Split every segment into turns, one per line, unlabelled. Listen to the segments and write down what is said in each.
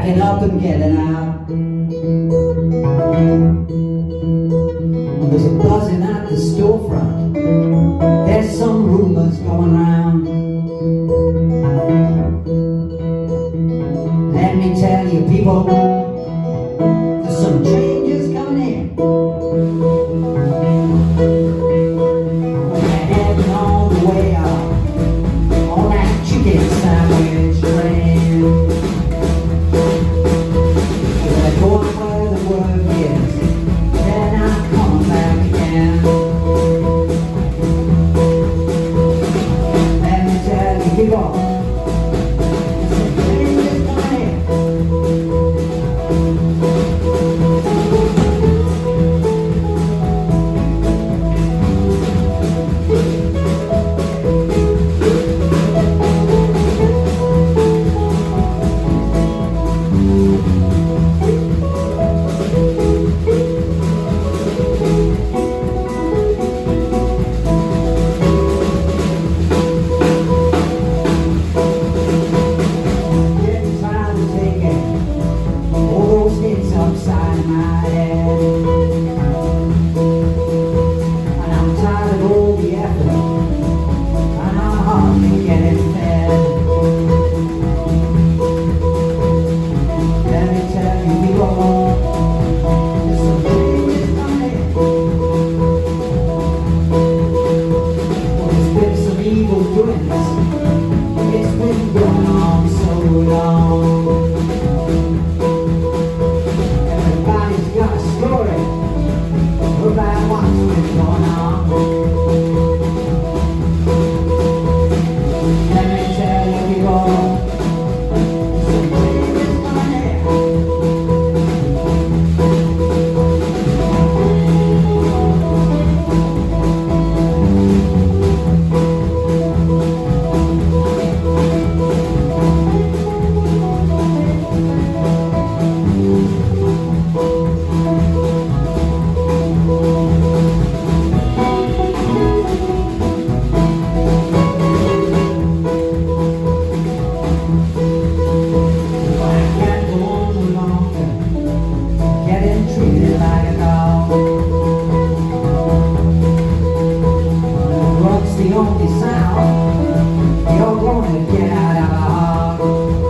packing up and getting out. And there's a buzzing at the storefront. There's some rumors going round. Let me tell you people, there's some changes coming in. When you're heading on the way out on that chicken sandwich train, you're going where the word is, they're not coming back again. Let me tell you people, upside my head, and I'm tired of all the effort, and I'm hardly getting fed. Let me tell you people, there's some changes coming. Well, there's been some evil doings, it's been going on so long. About what's been going on. Let me tell you people, some changes coming in. Treated like a dog. The rug's the only sound you're gonna get out of a hog.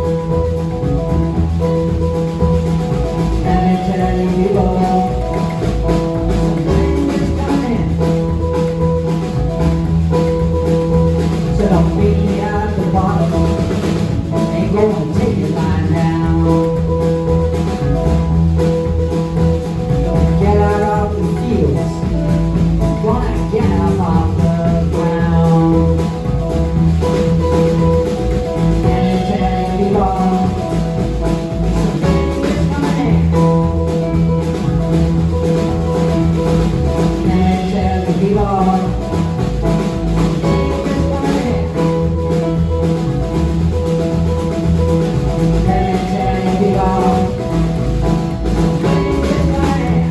Let me tell you people, some changes coming. So don't beat me out the bottom, ain't gonna take it lying down. Gonna get up off the ground. Can you tell me people, some changes coming in? Can you tell me people, some changes coming in? Can you tell me people, some changes coming in?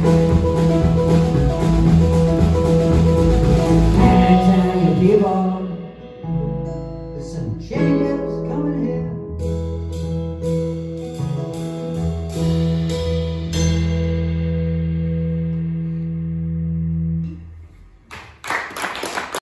People, there's some changes.